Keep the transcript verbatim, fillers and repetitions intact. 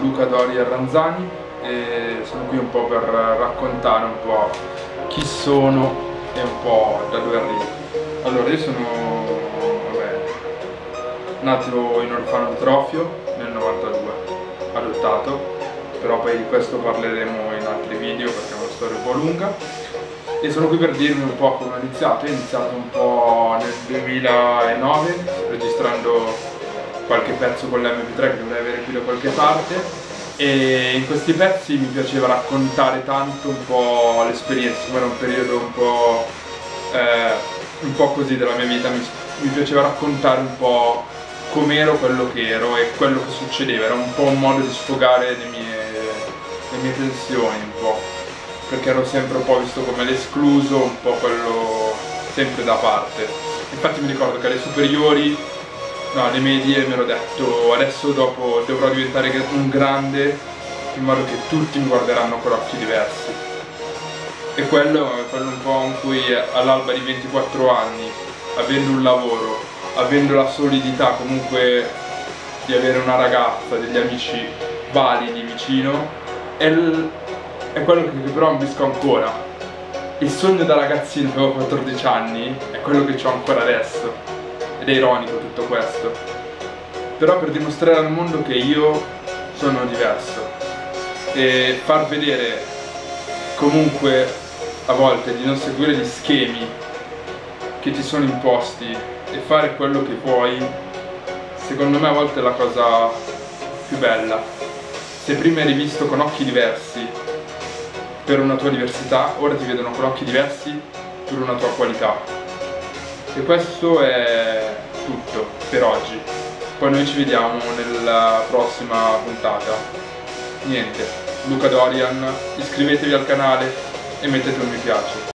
Luca Dorian Ranzani e sono qui un po' per raccontare un po' chi sono e un po' da dove arrivo. Allora, io sono vabbè, nato in orfanotrofio nel novantadue, adottato, però poi di questo parleremo in altri video perché è una storia un po' lunga. E sono qui per dirvi un po' come ho iniziato. Ho iniziato un po' nel duemilanove registrando qualche pezzo con l'emme pi tre che dovrei avere qui da qualche parte, e in questi pezzi mi piaceva raccontare tanto un po' l'esperienza, come era un periodo un po', eh, un po' così della mia vita, mi, mi piaceva raccontare un po' com'ero, quello che ero e quello che succedeva. Era un po' un modo di sfogare le mie, le mie tensioni, un po', perché ero sempre un po' visto come l'escluso, un po' quello sempre da parte. Infatti mi ricordo che alle superiori, no, alle medie mi ero detto adesso dopo dovrò diventare un grande in modo che tutti mi guarderanno con occhi diversi. E quello è quello un po' in cui all'alba di ventiquattro anni, avendo un lavoro, avendo la solidità comunque di avere una ragazza, degli amici validi vicino, è, il, è quello che però ambisco ancora. Il sogno da ragazzino che avevo quattordici anni è quello che ho ancora adesso. Ed è ironico tutto questo, però per dimostrare al mondo che io sono diverso e far vedere comunque a volte di non seguire gli schemi che ti sono imposti e fare quello che puoi, secondo me a volte è la cosa più bella. Se prima eri visto con occhi diversi per una tua diversità, ora ti vedono con occhi diversi per una tua qualità. E questo è tutto per oggi. Poi noi ci vediamo nella prossima puntata. Niente, Luca Dorian, iscrivetevi al canale e mettete un mi piace.